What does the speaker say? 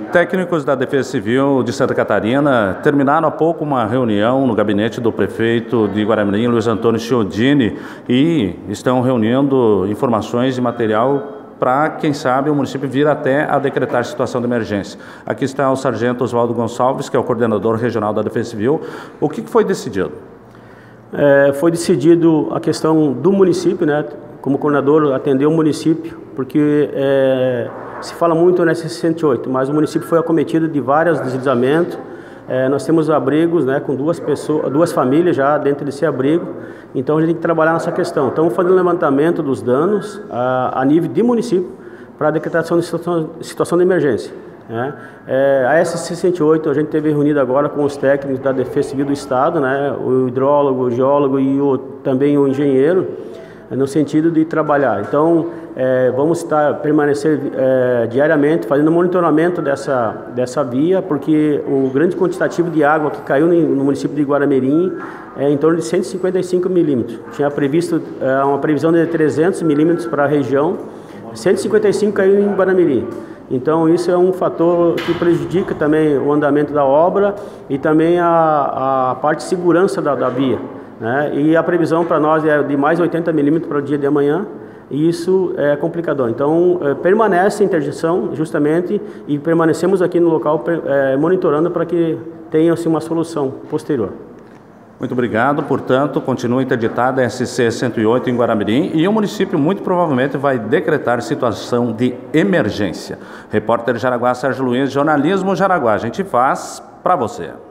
Técnicos da Defesa Civil de Santa Catarina terminaram há pouco uma reunião no gabinete do prefeito de Guaramirim, Luiz Antônio Chiodini, e estão reunindo informações e material para, quem sabe, o município vir até a decretar situação de emergência. Aqui está o sargento Oswaldo Gonçalves, que é o coordenador regional da Defesa Civil. O que foi decidido? Foi decidido a questão do município, né? Como coordenador, atender o município, porque se fala muito na SC-108, mas o município foi acometido de vários deslizamentos. Nós temos abrigos, né, com duas famílias já dentro desse abrigo, então a gente tem que trabalhar nessa questão. Estamos fazendo levantamento dos danos a nível de município para a decretação de situação de emergência. A SC-108 a gente teve reunido agora com os técnicos da Defesa Civil do Estado, né, o hidrólogo, o geólogo e também o engenheiro, no sentido de trabalhar. Então, vamos permanecer diariamente fazendo monitoramento dessa via, porque o grande quantitativo de água que caiu no município de Guaramirim é em torno de 155 milímetros. Tinha previsto uma previsão de 300 milímetros para a região, 155 caiu em Guaramirim. Então, isso é um fator que prejudica também o andamento da obra e também a parte de segurança da via. E a previsão para nós é de mais 80 milímetros para o dia de amanhã, e isso é complicador. Então, permanece a interdição justamente, e permanecemos aqui no local monitorando para que tenha-se uma solução posterior. Muito obrigado. Portanto, continua interditada a SC-108 em Guaramirim, e o município muito provavelmente vai decretar situação de emergência. Repórter Jaraguá, Sérgio Luiz, Jornalismo Jaraguá. A gente faz para você.